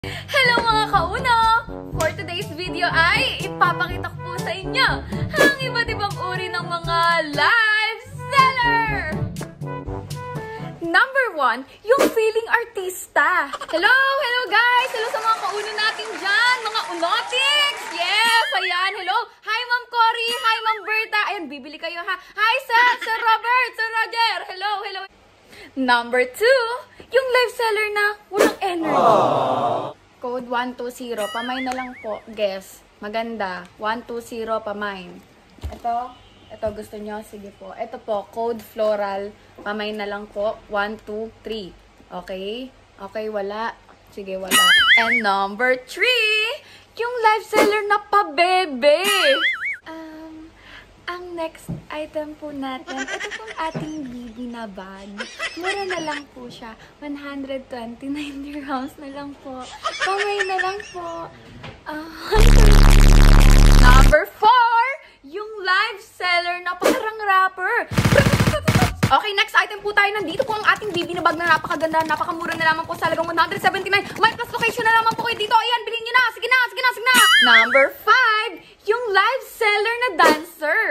Hello mga kauno! For today's video ay ipapakita ko po sa inyo ang iba't ibang uri ng mga live seller! Number 1, yung feeling artista. Hello! Hello guys! Hello sa mga kauno natin dyan! Mga unotics! Yes! Ayan! Hello! Hi Ma'am Cory! Hi Ma'am Berta! Ayan, bibili kayo ha! Hi Sir Robert! Sir Roger! Hello! Hello! Number 2, yung live seller na walang energy. Code 120, pamay na lang po. Guess. Maganda. 120, pamay. Ito gusto nyo? Sige po. Ito po, code floral. Pamay na lang po. 1, 2, 3. Okay? Okay, wala. Sige, wala. And number 3, yung live seller na pabebe. Ang next item po natin, ito pong ating BB na bag. Mura na lang po siya. 129 dirhams na lang po. Pamay na lang po. Number 4, yung live seller na parang rapper. Okay, next item po tayo. Nandito po ang ating BB na bag na napakaganda. Napakamura na lamang po sa halagang 179. May plus location na lamang po kayo dito. Ayan, bilhin nyo na. Sige na, sige na, sige na. Number 5, yung live seller na dancer.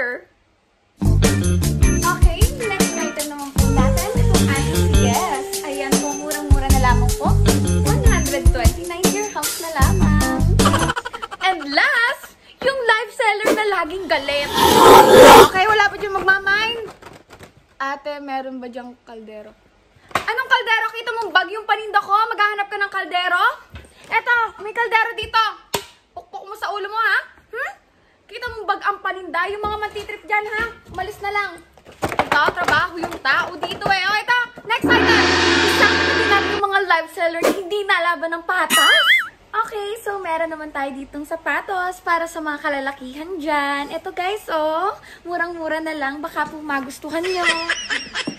Okay, next item naman po natin. Itong ating yes. Ayan po, murang-mura na lamang po. 129 dirhams na lamang. And last, yung live seller na laging galit. Okay, wala pa dyan magmamind. Ate, meron ba dyang kaldero? Anong kaldero? Kita mong bag yung paninda ko? Maghahanap ka ng kaldero? Eto, may kaldero dito. Pukpok mo sa ulo mo, ha? Kita mong bag ang paninda. Yung mga mantitrip dyan, ha? Umalis na lang. Ito, trabaho yung tao dito, eh. O, ito, next item. Isang katabi natin yung mga live seller na hindi nalaban ng patas. Okay, so meron naman tayo ditong sapatos para sa mga kalalakihan dyan. Ito guys, oh, murang-mura na lang. Baka po magustuhan nyo.